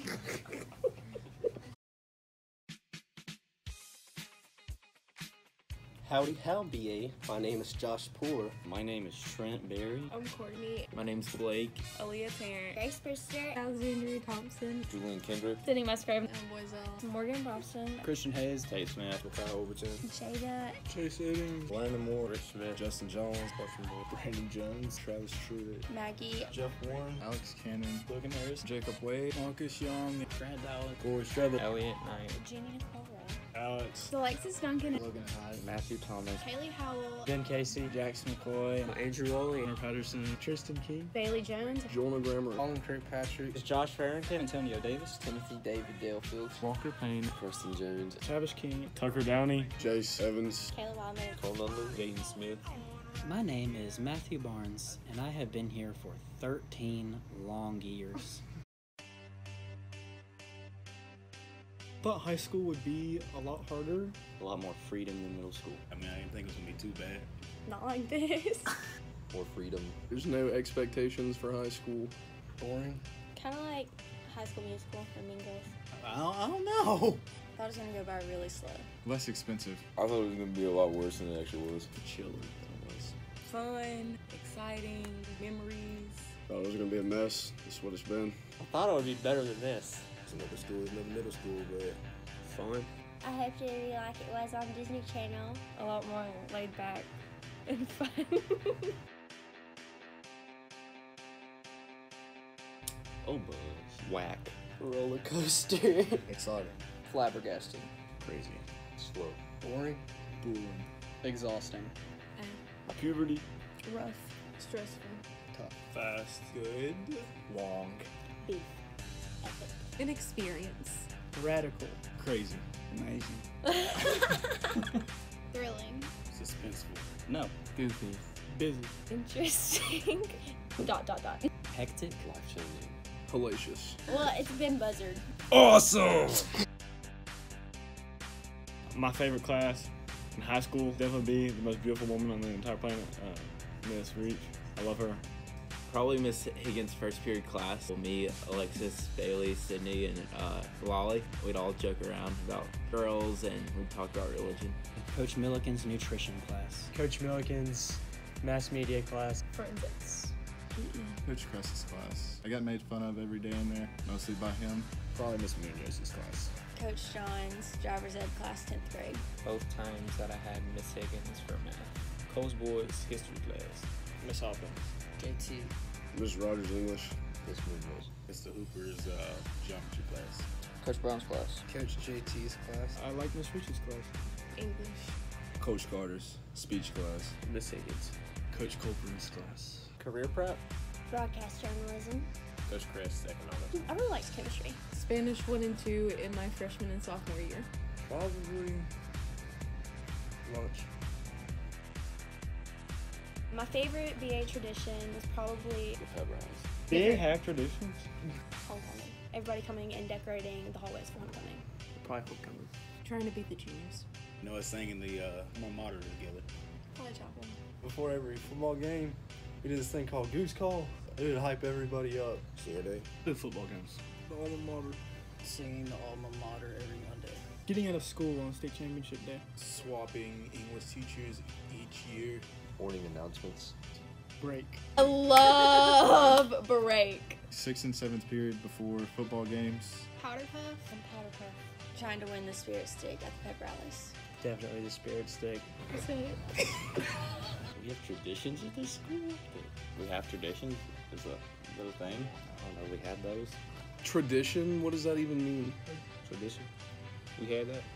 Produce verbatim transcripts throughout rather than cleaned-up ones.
Howdy, how B A. My name is Josh Poor. My name is Trent Berry. I'm Courtney. My name's Blake. Aaliyah Tarrant. Grace Brister. Alexandria Thompson. Julian Kendrick. Sydney Musgrave. Emma Boiselle. Morgan Boston. Christian Hayes. Tate Smith. Kyle Overton. Jada. Chase Eddings. Landon Moore. Rich Smith. Justin Jones. Brandon Jones. Travis Truitt. Maggie. Jeff Warren. Alex Cannon. Logan Harris. Jacob Wade. Marcus Young. Brad Allen. Corey Struther. Elliot Knight. Virginia Nicole. Alex. Alexis Duncan. Logan Hyde. Matthew Thomas. Haley Howell. Ben Casey. Jackson McCoy. Andrew Woolley. Hunter Patterson. Tristan King. Bailey Jones. Jonah Grammer. Colin Kirkpatrick. Josh Farrington. Antonio Davis. Timothy David Dalefield. Walker Payne. Preston Jones. Travis King. Tucker Downey. Jace Evans. Kayla Wildman. Cole Nunley. Jaden Smith. My name is Matthew Barnes, and I have been here for thirteen long years. Thought high school would be a lot harder. A lot more freedom than middle school. I mean, I didn't think it was gonna be too bad. Not like this. More freedom. There's no expectations for high school. Boring. Kind of like High School Musical or Mean Girls. I don't, I don't know. Thought it was gonna go by really slow. Less expensive. I thought it was going to be a lot worse than it actually was. Chiller than it was. Fun, exciting, memories. Thought it was going to be a mess. That's what it's been. I thought it would be better than this. It's another school, it's another middle school, but Fun. I hope to be like it was on Disney Channel. A lot more laid back and fun. Oh, buzz. Whack. Roller coaster. exciting. Flabbergasting. Crazy. Slow. Boring. Boring. Exhausting. Puberty. Rough. Stressful. Fast. Good. Long. Beef. An experience. Radical. Crazy. Amazing. Thrilling. Suspenseful. No. Goofy. Busy. Interesting. dot dot dot. Hectic. Life-changing. Hellacious. Well, it's been buzzard. Awesome! My favorite class in high school definitely be the most beautiful woman on the entire planet, uh, Miss Reach. I love her. Probably Miss Higgins' first period class. Well, me, Alexis, Bailey, Sydney, and uh, Lolly, we'd all joke around about girls and we'd talk about religion. Coach Milliken's nutrition class. Coach Milliken's mass media class. Forensics. Coach Cress's class. I got made fun of every day in there, mostly by him. Probably Miss Munoz's class. Coach John's driver's ed class, tenth grade. Both times that I had Miss Higgins for math. Cole's boys history class. Miss Hopkins. J T. Miss Rogers English. Miss Munoz. Mister Hooper's uh, geometry class. Coach Brown's class. Coach J T's class. I like Miss Reach's class. English. Coach Carter's speech class. Miss Higgins. Coach Colburn's class. Career prep. Broadcast journalism. Coach Chris, economics. I really liked chemistry. Spanish one and two in my freshman and sophomore year. Probably lunch. My favorite B A tradition was probably The pep rallies. Do they have traditions? homecoming. Everybody coming and decorating the hallways for homecoming. Probably homecoming. Trying to beat the juniors. You know, us singing the uh, Alma Mater together. Probably chopping. Before every football game, we did this thing called Goose Call. It would hype everybody up. Senior day. The football games. The alma mater. Singing the alma mater every Monday. Getting out of school on state championship day. Swapping English teachers each year. Morning announcements. Break. I love break. Sixth and seventh period before football games. Powder puff and powder puff. Trying to win the spirit stick at the pep rallies. Definitely the spirit stick. That's it. We have traditions at this school? We have traditions? Is that is that a thing? I don't know. We had those. Tradition? What does that even mean? Tradition? We had that?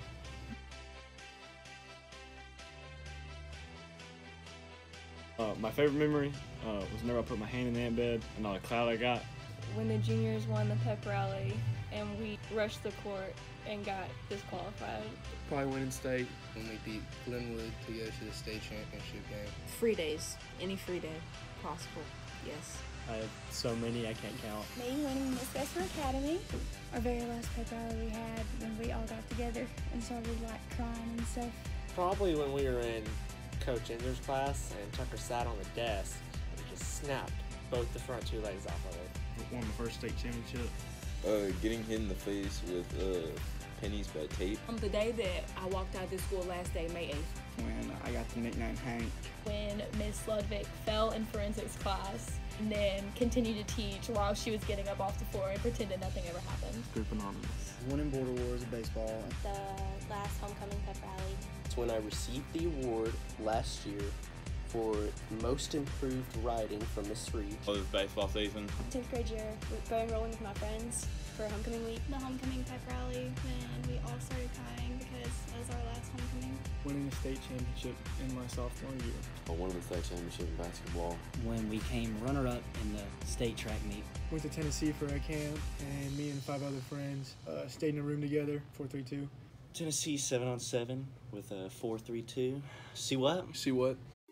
Uh, my favorite memory uh, was whenever I put my hand in the ant bed and all the cloud I got. When the juniors won the pep rally and we rushed the court and got disqualified. Probably winning state when we beat Glenwood to go to the state championship game. Free days. Any free day possible. Yes. I have so many I can't count. Me winning Miss Bessemer Academy. Our very last pep rally we had when we all got together and started like crying and stuff. Probably when we were in Coach Ender's class and Tucker sat on the desk and just snapped both the front two legs off of it. Won the first state championship. Uh, getting hit in the face with uh, pennies by tape. On the day that I walked out of this school last day, May eighth. When I got the nickname Hank. When Miss Ludwig fell in forensics class and then continued to teach while she was getting up off the floor and pretended nothing ever happened. Group Anonymous. Winning Border Wars of baseball. The last homecoming pep rally. It's when I received the award last year for most improved writing from Miss Reed. Oh, this baseball season. tenth grade year, going rolling with my friends for homecoming week. The homecoming pep rally when we all started crying because it was our last homecoming. Winning the state championship in my sophomore year. I won the state championship in basketball. When we came runner-up in the state track meet. Went to Tennessee for a camp, and me and five other friends uh, stayed in a room together, four three two. Tennessee seven on seven with a four three two. See what? See what?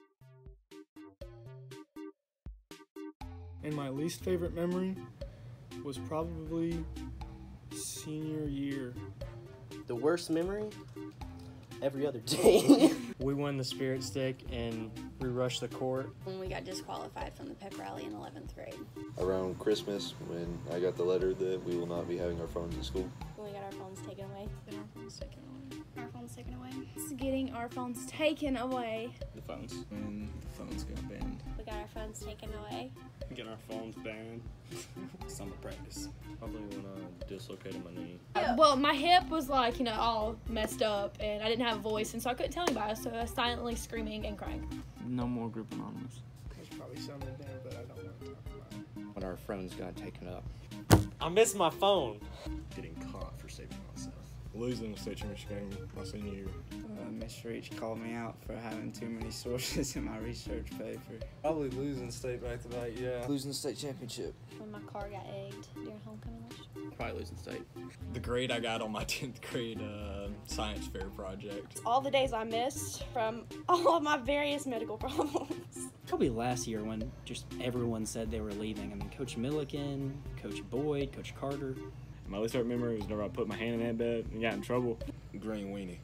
And my least favorite memory was probably senior year. The worst memory? Every other day. We won the spirit stick and we rushed the court. When we got disqualified from the pep rally in eleventh grade. Around Christmas, when I got the letter that we will not be having our phones at school. When we got our phones taken away. Our phones taken away. Our phones taken away. It's getting our phones taken away. The phones. When the phones got banned. We got our phones taken away. Get our phones banned. Summer practice. Probably when I dislocated my knee. Uh, well, my hip was like, you know, all messed up, and I didn't have a voice, and so I couldn't tell anybody, so I was silently screaming and crying. No more Group Anonymous. There's probably some in there, but I don't want to talk about it. When our phones got taken up. I missed my phone. Getting caught for saving myself. Losing the state championship game my senior year. Uh, Miss Reach called me out for having too many sources in my research paper. Probably losing state back to back, yeah. Losing the state championship. When my car got egged during homecoming lunch. Probably losing state. The grade I got on my tenth grade uh, science fair project. All the days I missed from all of my various medical problems. Probably last year when just everyone said they were leaving. I mean, Coach Milliken, Coach Boyd, Coach Carter. My least favorite memory was whenever I put my hand in that bed and got in trouble. Green weenie.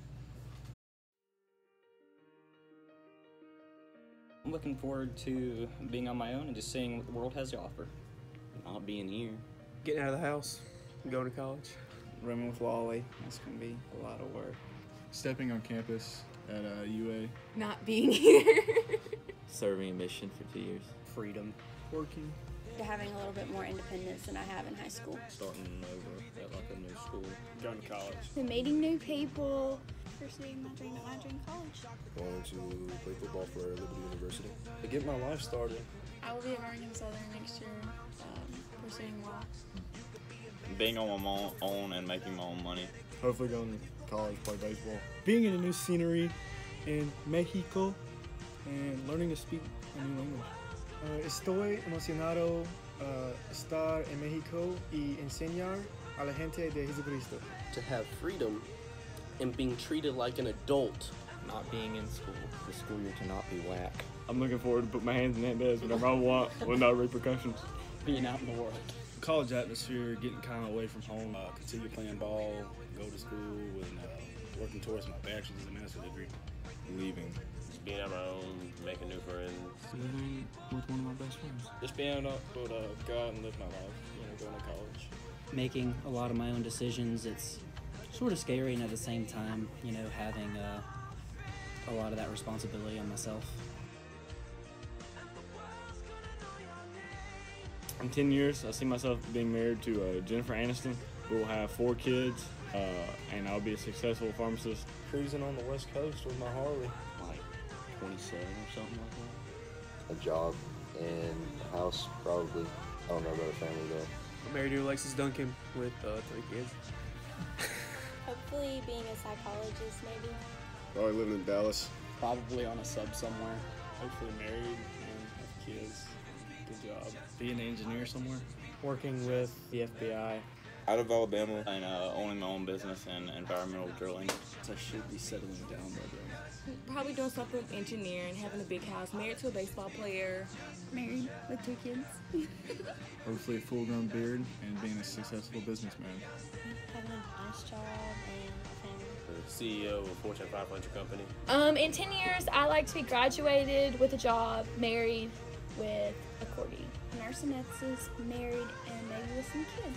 I'm looking forward to being on my own and just seeing what the world has to offer. Not being here. Getting out of the house, going to college. Rooming with Lolly. That's going to be a lot of work. Stepping on campus at uh, U A. Not being here. Serving a mission for two years. Freedom. Working. Having a little bit more independence than I have in high school. Starting over at like a new school. Going to college. And meeting new people. Pursuing my dream at my dream college. Going to play football for Liberty University. To get my life started. I will be at Oregon Southern next year, um, pursuing law. Being on my own and making my own money. Hopefully going to college, play baseball. Being in a new scenery in Mexico and learning to speak a new language. Uh, estoy emocionado uh, estar en México y enseñar a la gente de Jesucristo. To have freedom and being treated like an adult. Not being in school. The school year to not be whack. I'm looking forward to put my hands in that bed whenever I want with no repercussions. Being out in the world. College atmosphere, getting kind of away from home. Uh, continue playing ball, go to school, and uh, working towards my bachelor's and master's degree. Leaving. Just being on my own, making new friends. Living with one of my best friends. Just being able to uh, go out and live my life, you know, going to college. Making a lot of my own decisions. It's sort of scary, and at the same time, you know, having uh, a lot of that responsibility on myself. In ten years, I see myself being married to uh, Jennifer Aniston. We will have four kids, uh, and I'll be a successful pharmacist. Cruising on the west coast with my Harley. Like twenty-seven or something like that. A job and a house, probably. I don't know about a family though. I'm married to Alexis Duncan with uh, three kids. Hopefully being a psychologist, maybe. Probably living in Dallas. Probably on a sub somewhere. Hopefully married and have kids. Good job. Be an engineer somewhere. Working with the F B I. Out of Alabama and uh, owning my own business in environmental drilling. So I should be settling down by then. Probably doing something with engineering, having a big house, married to a baseball player. Married with two kids. Hopefully a full-grown beard and being a successful businessman. Having a nice job and a family. The C E O of a Fortune five hundred company. Um, in ten years, I like to be graduated with a job, married with a corgi. Nurse anesthetist, married, and maybe with some kids.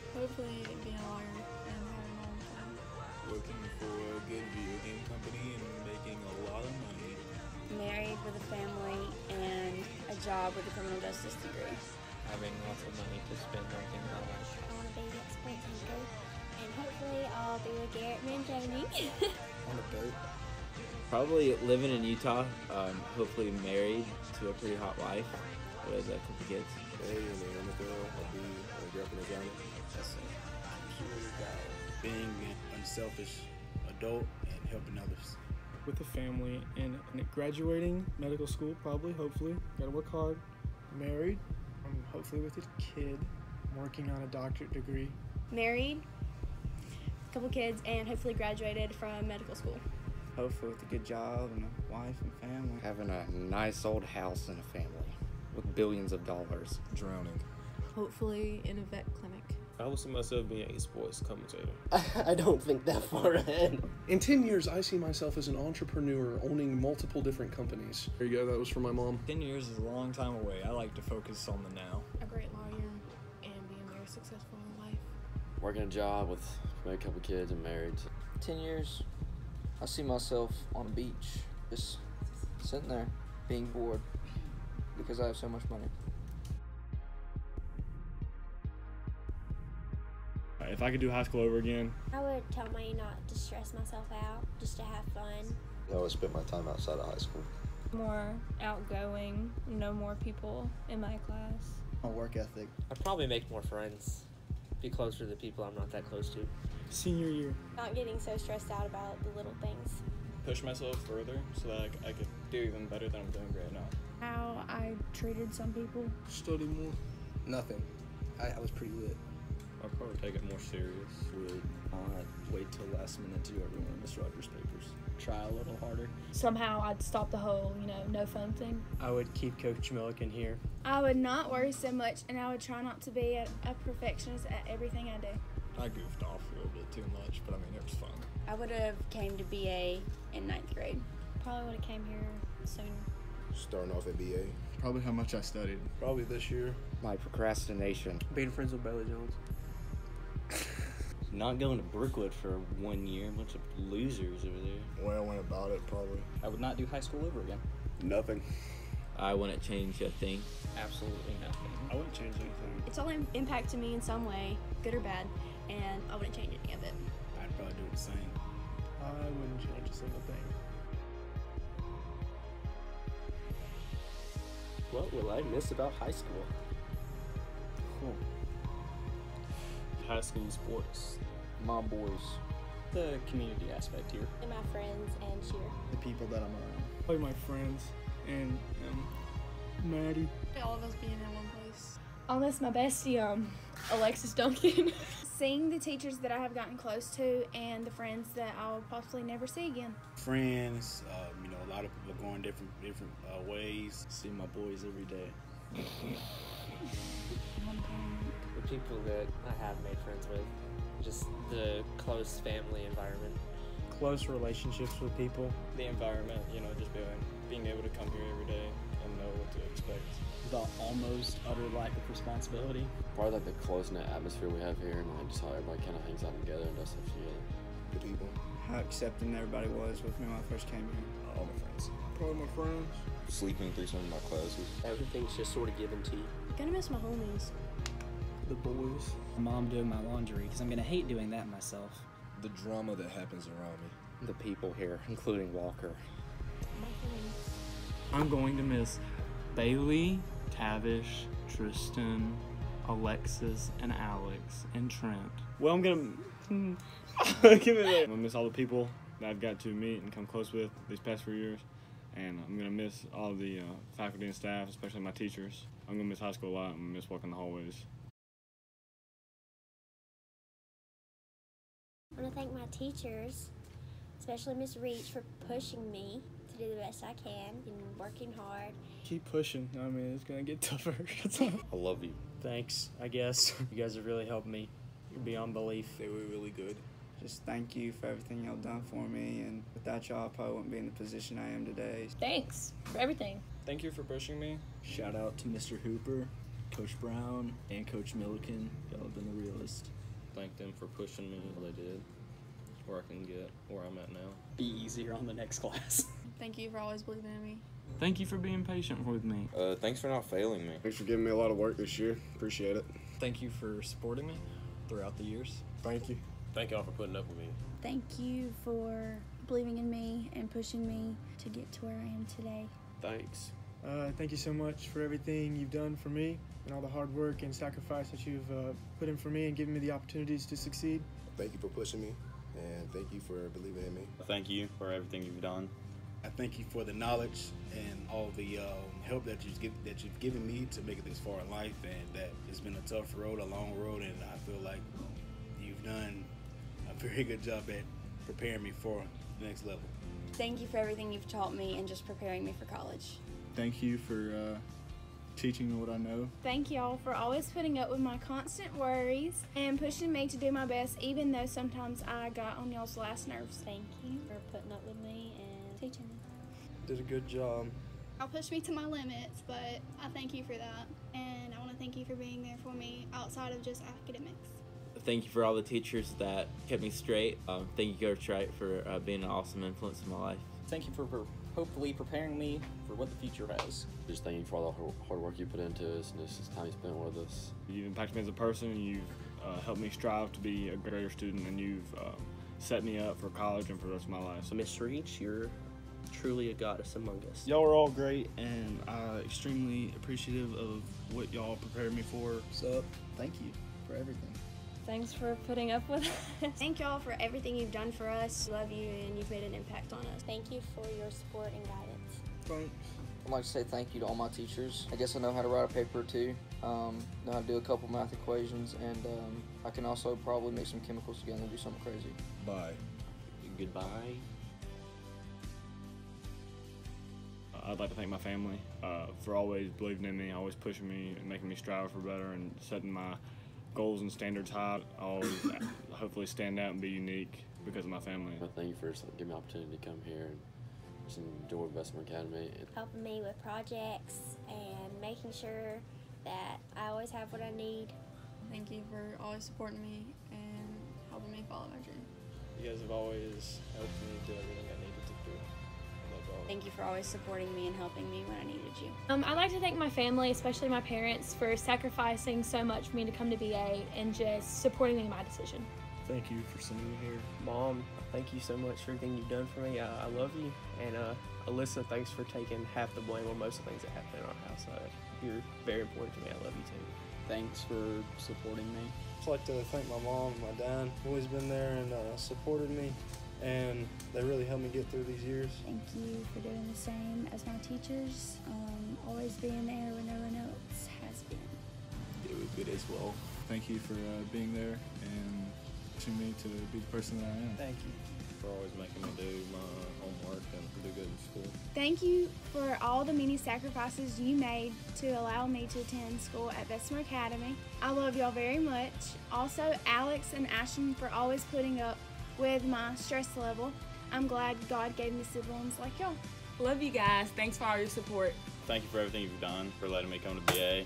Hopefully being a lawyer and having my own firm. Working for a good video game company and making a lot of money. Married with a family and a job with a criminal justice degree. Having lots of money to spend on things I like. I want to be a sprint anchor, and hopefully I'll be with Garrett Mancini. On a boat. Probably living in Utah, um, hopefully married to a pretty hot wife with a couple kids. Hey, in the Amateur, I'll be a graphic designer. That's a computer guy. Being an unselfish adult and helping others. With a family and, and graduating medical school, probably, hopefully. Gotta work hard. Married, um, hopefully with a kid. Working on a doctorate degree. Married, a couple kids, and hopefully graduated from medical school. Hopefully with a good job and a wife and family. Having a nice old house and a family with billions of dollars. Drowning. Hopefully in a vet clinic. I would see myself being a sports commentator. I don't think that far ahead. In ten years, I see myself as an entrepreneur owning multiple different companies. There you go, that was from my mom. ten years is a long time away. I like to focus on the now. A great lawyer and being very successful in life. Working a job with a couple kids and married. ten years, I see myself on a beach, just sitting there, being bored, because I have so much money. If I could do high school over again, I would tell me not to stress myself out, just to have fun. I always spent my time outside of high school. More outgoing, know more people in my class. A work ethic. I'd probably make more friends, be closer to the people I'm not that close to. Senior year. Not getting so stressed out about the little things. push myself further so that I, I could do even better than I'm doing right now. How I treated some people. Study more. Nothing. I, I was pretty lit. I'll probably take it more serious. Would not wait till last minute to do every one of Miss Rogers' papers. Try a little harder. Somehow I'd stop the whole, you know, no phone thing. I would keep Coach Milliken here. I would not worry so much, and I would try not to be a, a perfectionist at everything I do. I goofed off a little bit too much, but I mean, it was fun. I would have came to B A in ninth grade. Probably would have came here sooner. Starting off at B A. Probably how much I studied. Probably this year. My procrastination. Being friends with Bailey Jones. Not going to Brookwood for one year. A bunch of losers over there. Well, I went about it, probably. I would not do high school over again. Nothing. I wouldn't change a thing. Absolutely nothing. I wouldn't change anything. It's all im- impacted me in some way, good or bad, and I wouldn't change any of it. I'd probably do the same. I wouldn't change a single thing. What will I miss about high school? Cool. High school sports. My boys. The community aspect here. And my friends and cheer. The people that I'm around. Probably my friends and um, Maddie. All of us being in one place. I'll miss my bestie, um, Alexis Duncan. Seeing the teachers that I have gotten close to and the friends that I'll possibly never see again. Friends, uh, you know, a lot of people are going different different uh, ways. See my boys every day. The people that I have made friends with, just the close family environment. Close relationships with people. The environment, you know, just being, being able to come here every day and know what to expect. The almost utter lack of responsibility. Probably like the close-knit atmosphere we have here and like just how everybody kind of hangs out together and does stuff together. The people. How accepting everybody was with me when I first came here. All my friends. Probably my friends. Sleeping through some of my classes. Everything's just sort of given to you. Gonna miss my homies. The boys. Mom doing my laundry, because I'm going to hate doing that myself. The drama that happens around me. The people here, including Walker. My friends. I'm going to miss Bailey, Tavish, Tristan, Alexis, and Alex, and Trent. Well, I'm gonna hmm, give it a, I'm gonna miss all the people that I've got to meet and come close with these past few years, and I'm gonna miss all the uh, faculty and staff, especially my teachers. I'm gonna miss high school a lot. I'm gonna miss walking the hallways. I want to thank my teachers, especially Miss Reach, for pushing me to do the best I can and working hard. Keep pushing. I mean, it's going to get tougher. I love you. Thanks, I guess. You guys have really helped me. You're beyond belief. They were really good. Just thank you for everything y'all done for me, and without y'all, I probably wouldn't be in the position I am today. Thanks for everything. Thank you for pushing me. Shout out to Mister Hooper. Coach Brown and Coach Milliken. Y'all have been the realest. Thank them for pushing me all they did, where I can get where I'm at now. Be easier on the next class. Thank you for always believing in me. Thank you for being patient with me. Uh, thanks for not failing me. Thanks for giving me a lot of work this year. Appreciate it. Thank you for supporting me throughout the years. Thank you. Thank y'all for putting up with me. Thank you for believing in me and pushing me to get to where I am today. Thanks. Uh, thank you so much for everything you've done for me and all the hard work and sacrifice that you've uh, put in for me and given me the opportunities to succeed. Thank you for pushing me, and thank you for believing in me. Thank you for everything you've done. I thank you for the knowledge and all the um, help that you've, give, that you've given me to make it this far in life, and that it's been a tough road, a long road, and I feel like you've done a very good job at preparing me for the next level. Thank you for everything you've taught me and just preparing me for college. Thank you for uh, teaching me what I know. Thank y'all for always putting up with my constant worries and pushing me to do my best, even though sometimes I got on y'all's last nerves. Thank you for putting up with me and teaching me. Did a good job. Y'all pushed me to my limits, but I thank you for that. And I want to thank you for being there for me outside of just academics. Thank you for all the teachers that kept me straight. Um, thank you, Coach Wright, for uh, being an awesome influence in my life. Thank you for, for hopefully preparing me for what the future has. Just thank you for all the hard work you put into us and this time you spent with us. You've impacted me as a person. You've uh, helped me strive to be a greater student, and you've uh, set me up for college and for the rest of my life. So Miss Reach, you're truly a goddess among us. Y'all are all great, and I'm extremely appreciative of what y'all prepared me for. So, thank you for everything. Thanks for putting up with us. Thank y'all for everything you've done for us. Love you, and you've made an impact on us. Thank you for your support and guidance. Thanks. I'd like to say thank you to all my teachers. I guess I know how to write a paper or two, um, know how to do a couple math equations, and um, I can also probably mix some chemicals together and do something crazy. Bye. Goodbye. I'd like to thank my family uh, for always believing in me, always pushing me and making me strive for better and setting my goals and standards high. I always hopefully stand out and be unique because of my family. Well, thank you for giving me the opportunity to come here and just enjoy Bessemer Academy. Helping me with projects and making sure that I always have what I need. Thank you for always supporting me and helping me follow my dream. You guys have always helped me do everything I needed to do. I love y'all. Thank you for always supporting me and helping me when I needed you. Um, I'd like to thank my family, especially my parents, for sacrificing so much for me to come to B A and just supporting me in my decision. Thank you for sending me here. Mom, thank you so much for everything you've done for me. I, I love you. And uh, Alyssa, thanks for taking half the blame on most of the things that happen in our house. Uh, you're very important to me. I love you too. Thanks for supporting me. I'd like to thank my mom and my dad, who always been there and uh, supported me, and they really helped me get through these years. Thank you for doing the same as my teachers, um, always being there when no one else has been. It was good as well. Thank you for uh, being there and pushing me to be the person that I am. Thank you for always making me do my homework and do good in school. Thank you for all the many sacrifices you made to allow me to attend school at Bessemer Academy. I love y'all very much. Also, Alex and Ashton for always putting up with my stress level. I'm glad God gave me siblings like y'all. Love you guys. Thanks for all your support. Thank you for everything you've done, for letting me come to B A,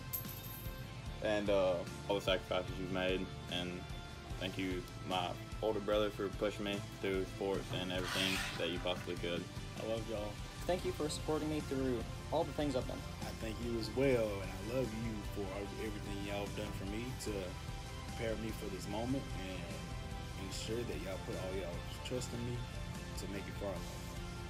and uh, all the sacrifices you've made. And thank you, my older brother, for pushing me through sports and everything that you possibly could. I love y'all. Thank you for supporting me through all the things I've done. I thank you as well, and I love you for everything y'all have done for me to prepare me for this moment and ensure that y'all put all y'all's trust in me to make it far in life.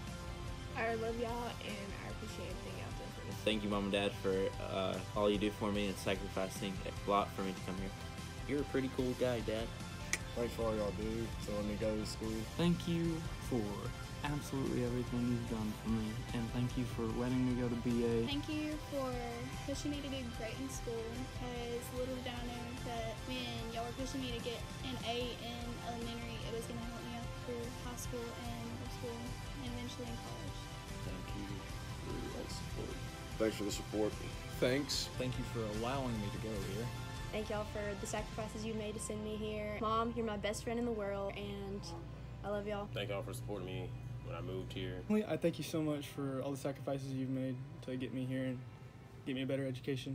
I love y'all and I appreciate everything y'all done for me. Thank you, Mom and Dad, for uh, all you do for me and sacrificing a lot for me to come here. You're a pretty cool guy, Dad. Thanks for all y'all do to let me go to school. Thank you for absolutely everything you've done for me, and thank you for letting me go to B A. Thank you for pushing me to do great in school, because little did I know that when y'all were pushing me to get an A in elementary, it was going to help me out through high school and middle school and eventually in college. Thank you for all the support. Thanks for the support. Thanks. Thank you for allowing me to go here. Thank y'all for the sacrifices you made to send me here. Mom, you're my best friend in the world, and I love y'all. Thank y'all for supporting me when I moved here. I thank you so much for all the sacrifices you've made to get me here and get me a better education.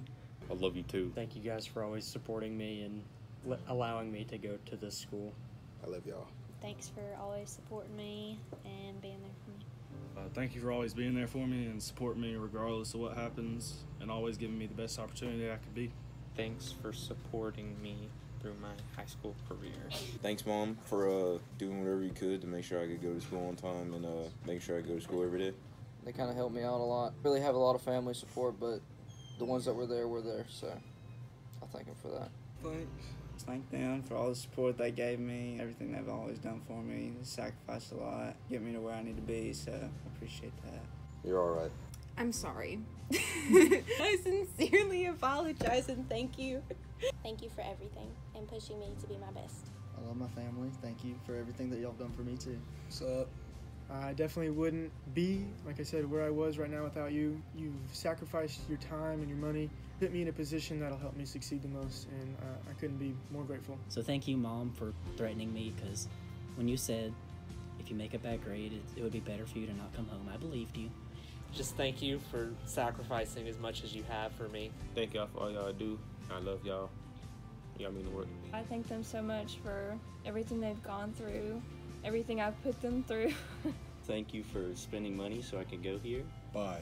I love you too. Thank you guys for always supporting me and l- allowing me to go to this school. I love y'all. Thanks for always supporting me and being there for me. Uh, thank you for always being there for me and supporting me regardless of what happens, and always giving me the best opportunity I could be. Thanks for supporting me through my high school career. Thanks, Mom, for uh, doing whatever you could to make sure I could go to school on time and uh, making sure I go to school every day. They kind of helped me out a lot. Really have a lot of family support, but the ones that were there were there, so I thank them for that. Thanks. Thank them for all the support they gave me, everything they've always done for me. They sacrificed a lot, get me to where I need to be, so I appreciate that. You're all right. I'm sorry. I sincerely apologize and thank you. Thank you for everything and pushing me to be my best. I love my family. Thank you for everything that y'all have done for me, too. What's up? I definitely wouldn't be, like I said, where I was right now without you. You've sacrificed your time and your money, put me in a position that'll help me succeed the most, and uh, I couldn't be more grateful. So thank you, Mom, for threatening me, because when you said if you make a bad grade, it, it would be better for you to not come home, I believed you. Just thank you for sacrificing as much as you have for me. Thank y'all for all y'all do. I love y'all. Y'all mean the world to me. I thank them so much for everything they've gone through, everything I've put them through. Thank you for spending money so I can go here. Bye.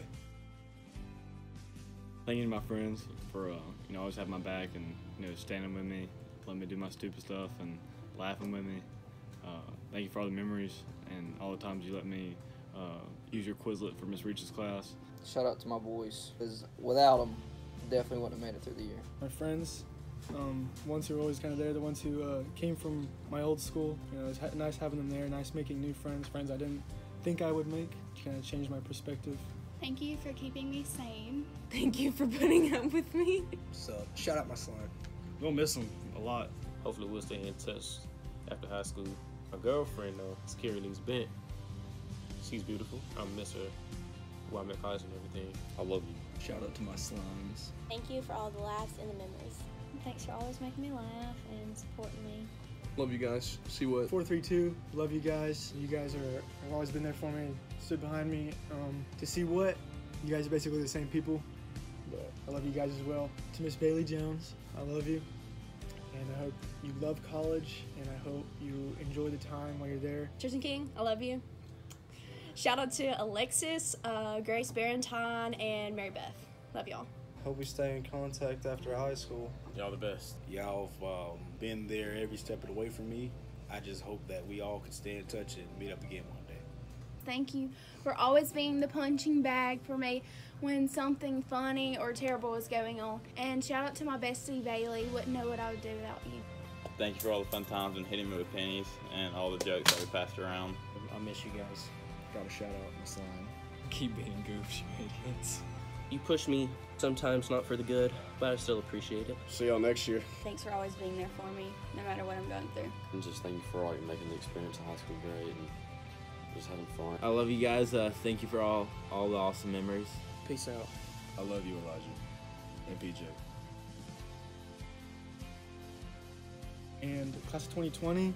Thank you to my friends for uh, you know always having my back and you know standing with me, letting me do my stupid stuff and laughing with me. Uh, thank you for all the memories and all the times you let me uh, use your Quizlet for Miss Reach's class. Shout out to my boys, because without them, definitely wouldn't have made it through the year. My friends, um, ones who are always kind of there, the ones who uh, came from my old school. You know, it's ha- nice having them there, nice making new friends, friends I didn't think I would make. Kind of changed my perspective. Thank you for keeping me sane. Thank you for putting up with me. So, shout out my son. We'll miss him a lot. Hopefully we'll stay in touch after high school. My girlfriend, though, is Carrie Lee's Bent. She's beautiful. I miss her while I'm at college and everything. I love you. Shout out to my slimes. Thank you for all the laughs and the memories. Thanks for always making me laugh and supporting me. Love you guys. See what? four three two, love you guys. You guys are have always been there for me, stood behind me. Um, to see what, you guys are basically the same people, but I love you guys as well. To Miss Bailey Jones, I love you, and I hope you love college, and I hope you enjoy the time while you're there. Tristan King, I love you. Shout out to Alexis, uh, Grace Barentine, and Mary Beth. Love y'all. Hope we stay in contact after high school. Y'all the best. Y'all have um, been there every step of the way for me. I just hope that we all can stay in touch and meet up again one day. Thank you for always being the punching bag for me when something funny or terrible was going on. And shout out to my bestie, Bailey. Wouldn't know what I would do without you. Thank you for all the fun times and hitting me with pennies and all the jokes that we passed around. I miss you guys. Gotta shout out my slime. Keep being goofs, you idiots. You push me, sometimes not for the good, but I still appreciate it. See y'all next year. Thanks for always being there for me, no matter what I'm going through. And just thank you for all you're making the experience of high school great and just having fun. I love you guys. Uh, thank you for all, all the awesome memories. Peace out. I love you, Elijah. And P J. And class of twenty twenty.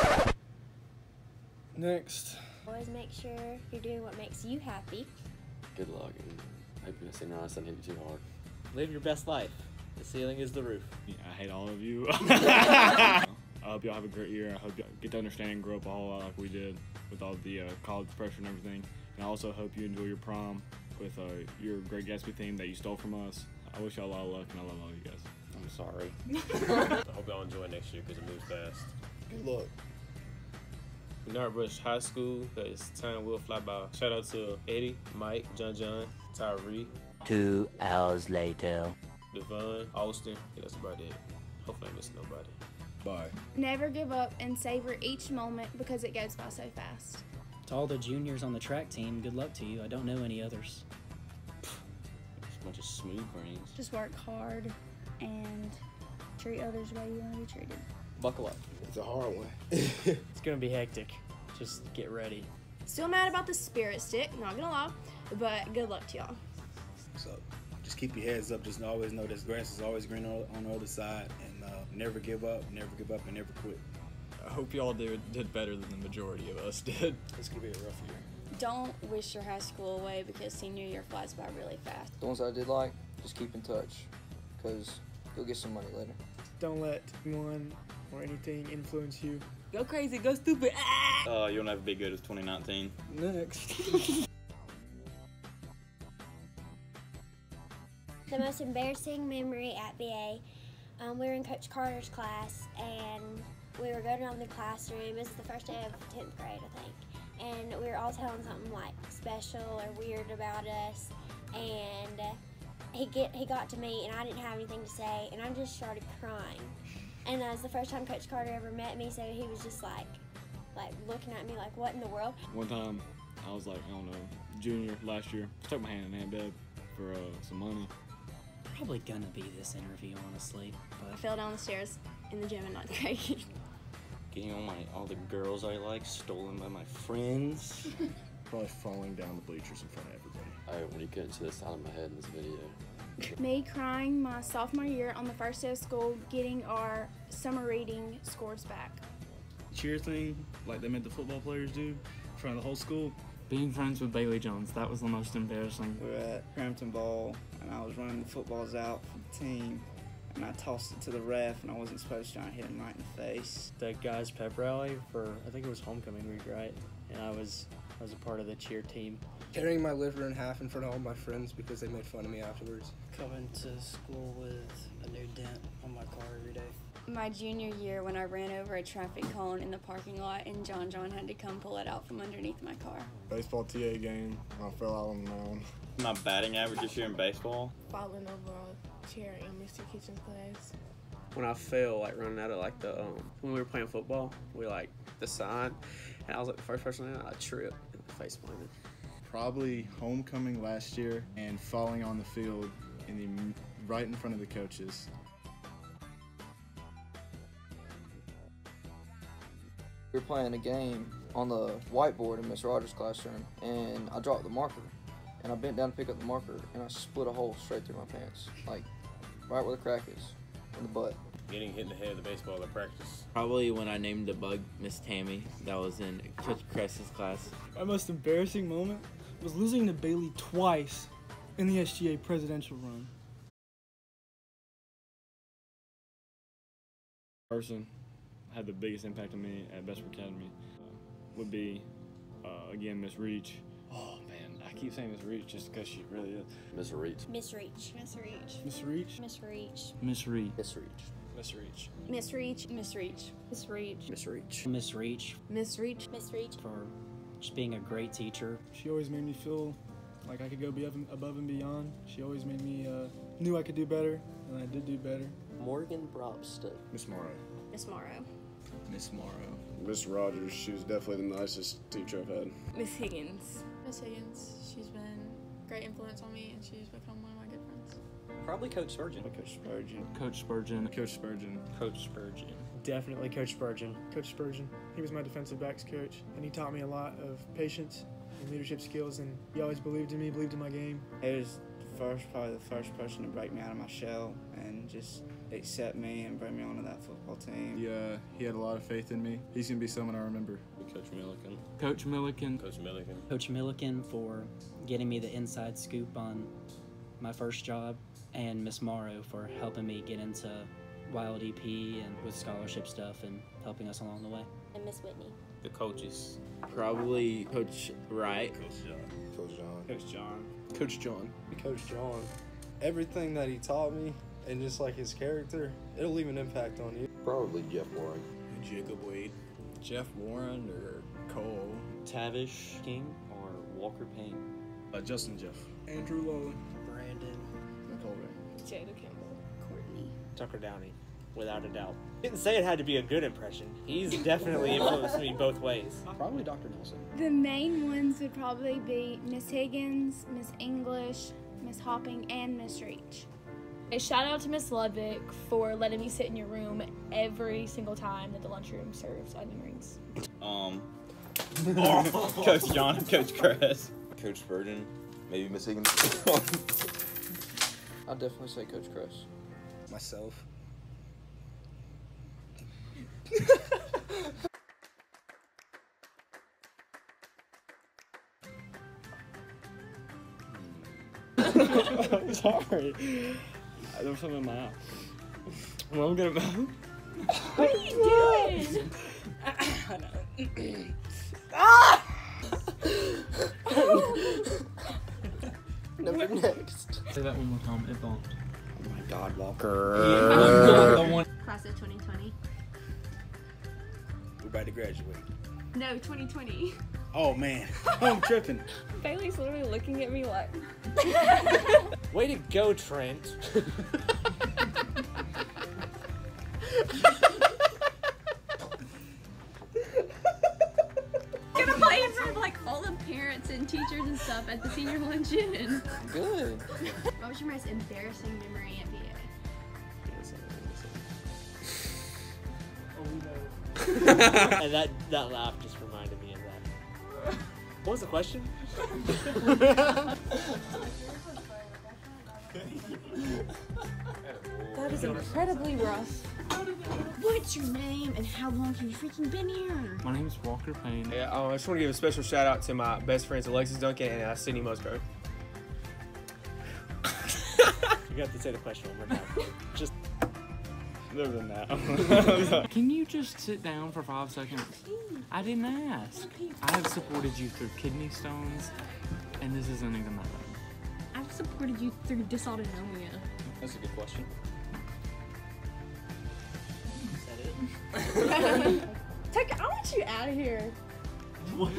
Next. Always make sure you're doing what makes you happy. Good luck, and I hope you're not sitting around and hit you too hard. Live your best life. The ceiling is the roof. Yeah, I hate all of you. I hope y'all have a great year. I hope y'all get to understand and grow up a whole lot like we did with all the uh, college pressure and everything. And I also hope you enjoy your prom with uh, your Great Gatsby theme that you stole from us. I wish y'all a lot of luck, and I love all you guys. I'm sorry. I hope y'all enjoy next year because it moves fast. Good luck. Do not rush high school because time will fly by. Shout out to Eddie, Mike, John John, Tyree. Two hours later. Devon, Austin. Yeah, that's about it. Hopefully I miss nobody. Bye. Never give up and savor each moment because it goes by so fast. To all the juniors on the track team, good luck to you. I don't know any others. Just a bunch of smooth brains. Just work hard and treat others the way you want to be treated. Buckle up. It's a hard one. It's gonna be hectic. Just get ready. Still mad about the spirit stick, not gonna lie, but good luck to y'all. So just keep your heads up. Just always know this grass is always green on, on the other side, and uh, never give up, never give up, and never quit. I hope y'all did, did better than the majority of us did. It's gonna be a rough year. Don't wish your high school away because senior year flies by really fast. The ones that I did like, just keep in touch, because you'll get some money later. Don't let anyone or anything influence you. Go crazy, go stupid. Uh, you'll never be good as twenty nineteen. Next. The most embarrassing memory at B A, um, we were in Coach Carter's class, and we were going around the classroom. It was the first day of tenth grade, I think. And we were all telling something like special or weird about us. And uh, he get he got to me, and I didn't have anything to say, and I just started crying. And that was the first time Coach Carter ever met me, so he was just like, like looking at me like, what in the world? One time, I was like, I don't know, junior last year, stuck my hand in Aunt Deb for uh, some money. Probably gonna be this interview, honestly. But I fell down the stairs in the gym in ninth grade. Getting all my all the girls I like stolen by my friends. Probably falling down the bleachers in front of everybody. Alright, when you couldn't see the side of my head in this video. Me crying my sophomore year on the first day of school, getting our summer reading scores back. Cheer thing, like they made the football players do in front of the whole school. Being friends with Bailey Jones, that was the most embarrassing. We were at Crampton Ball, and I was running the footballs out for the team, and I tossed it to the ref, and I wasn't supposed to, and I hit him right in the face. The guys' pep rally for, I think it was homecoming week, right? And I was, I was a part of the cheer team. Tearing my liver in half in front of all my friends because they made fun of me afterwards. Coming to school with a new dent on my car every day. My junior year when I ran over a traffic cone in the parking lot and John John had to come pull it out from underneath my car. Baseball T A game, I fell out on the mound. My batting average this year in baseball. Falling over a chair in Mister Kitchen's class. When I fell, like running out of like the, um, when we were playing football, we like the sign, and I was like the first person in, I tripped and face planted. Probably homecoming last year and falling on the field in the, right in front of the coaches. We were playing a game on the whiteboard in Miss Rogers' classroom, and I dropped the marker, and I bent down to pick up the marker, and I split a hole straight through my pants, like right where the crack is, in the butt. Getting hit in the head with the baseball at practice. Probably when I named the bug Miss Tammy. That was in Coach Cress's class. My most embarrassing moment was losing to Bailey twice in the S G A presidential run. Person had the biggest impact on me at Bessemer Academy uh, would be, uh, again, Miss Reach. Oh man, I keep saying Miss Reach just because she really is. Miss Reach. Miss Reach. Miss Reach. Miss Reach. Miss Reach. Miss Reach. Miss Reach. Miss Reach. Miss Reach. Miss Reach. Miss Reach. Miss Reach. Miss Reach Miss Reach. Miss Reach. for just being a great teacher. She always made me feel like I could go be above and beyond. She always made me uh, knew I could do better, and I did do better. Morgan Brobstead. Miss Morrow. Miss Morrow. Miss Morrow. Miss Rogers, she was definitely the nicest teacher I've had. Miss Higgins. Miss Higgins. She's been a great influence on me, and she's become one of my good friends. Probably Coach Spurgeon. Coach Spurgeon. Coach Spurgeon. Coach Spurgeon. Coach Spurgeon. Definitely Coach Spurgeon. Coach Spurgeon. He was my defensive backs coach, and he taught me a lot of patience and leadership skills, and he always believed in me, believed in my game. He was the first, probably the first person to break me out of my shell and just accept me and bring me onto that football team. Yeah, he had a lot of faith in me. He's gonna be someone I remember. Coach Milliken. Coach Milliken. Coach Milliken. Coach Milliken for getting me the inside scoop on my first job, and Miss Morrow for helping me get into Wild E P and with scholarship stuff and helping us along the way. And Miss Whitney. The coaches. Probably Coach Wright. Coach John. Coach John. Coach John. Coach John. Coach John. Everything that he taught me, and just like his character, it'll leave an impact on you. Probably Jeff Warren. Jacob Wade. Jeff Warren or Kool. Tavish King or Walker Payne. Uh, Justin Jeff. Andrew Lowell. Brandon. Nicole Ray. Jada Campbell. Courtney. Tucker Downey, without a doubt. Didn't say it had to be a good impression. He's definitely influenced me both ways. Probably Doctor Nelson. The main ones would probably be Miss Higgins, Miss English, Miss Hopping, and Miss Reach. A shout out to Miss Ludwig for letting me sit in your room every single time that the lunchroom serves onion rings. Um, Coach John and Coach Cress. Coach Spurgeon. Maybe Miss Higgins. I'd definitely say Coach Cress. Myself. Sorry. There was something in my eye. Well, I'm gonna. What are you doing? Ah! Number next. Say that one more time. It don't. Oh my God, Walker. Yeah, the one. Class of twenty twenty. We're about to graduate. No, twenty twenty. Oh man, I'm tripping. Bailey's literally looking at me like. Way to go, Trent. Gonna play in front of like all the parents and teachers and stuff at the senior luncheon. Good. What was your most embarrassing memory at B A? And that, that laugh just reminded me of that. What was the question? That is incredibly rough. What's your name and how long have you freaking been here? My name is Walker Payne. Yeah, um, I just want to give a special shout out to my best friends Alexis Duncan and uh, Sydney Musgrove. You got to say the question one more time. Just Other than that. Can you just sit down for five seconds? I didn't ask. I have supported you through kidney stones, and this isn't even that bad. I've supported you through dysautonomia. That's a good question. Tucker, I want you out of here. What?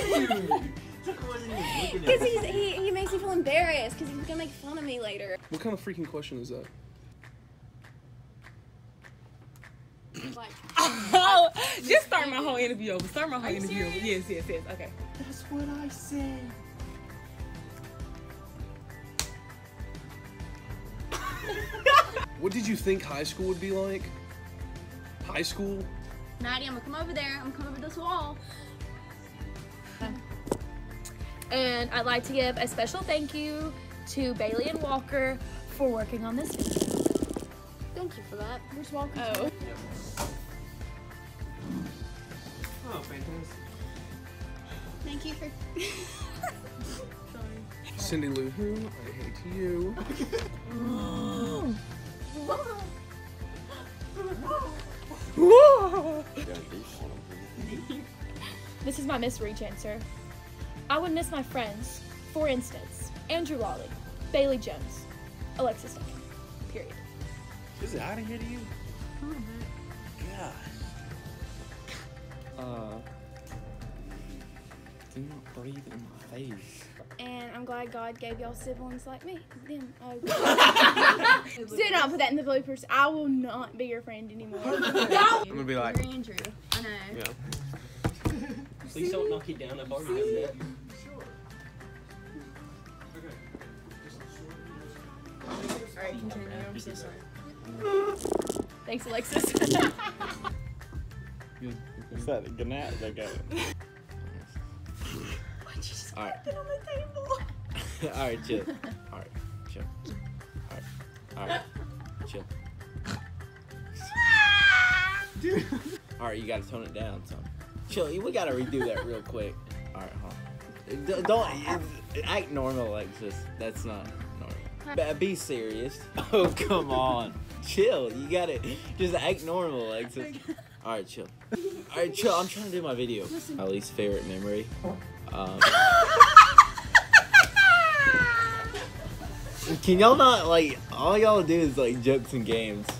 Because he's he, he makes me feel embarrassed because he's gonna make fun of me later. What kind of freaking question is that? Like, Oh, just start my whole interview over. Start my whole Are you interview over. serious? Yes, yes, yes. Okay. That's what I said. What did you think high school would be like? High school? Maddie, I'm gonna come over there. I'm gonna come over this wall. And I'd like to give a special thank you to Bailey and Walker for working on this video. Thank you for that. Where's Walker? Oh. Oh, fantastic. Thank you for. Cindy Lou Who, I hate you. This is my misreach answer. I would miss my friends. For instance, Andrew Lawley, Bailey Jones, Alexis Duncan. Period. Is it out of here to you? Oh, Gosh. Uh, do not breathe in my face. And I'm glad God gave y'all siblings like me. Them. Oh, do not put that in the bloopers. I will not be your friend anymore. I'm gonna be like. You're Andrew. I know. Yeah. Please don't knock it down. I've already done that. Alright, continue. I'm so sorry. Thanks, Alexis. What's that? Good night. That guy. Why'd you just All right. put it on the table? Alright, chill. Alright, chill. Alright, alright, chill. Dude. Alright, you gotta tone it down, son. Chill, we gotta redo that real quick. Alright, hold on. D- Don't act normal, Alexis. That's not normal. Be serious. Oh, come on. Chill. You gotta just act normal, Alexis. Alright, chill. Alright, chill. I'm trying to do my video. My least favorite memory. Um, can y'all not, like, all y'all do is, like, jokes and games.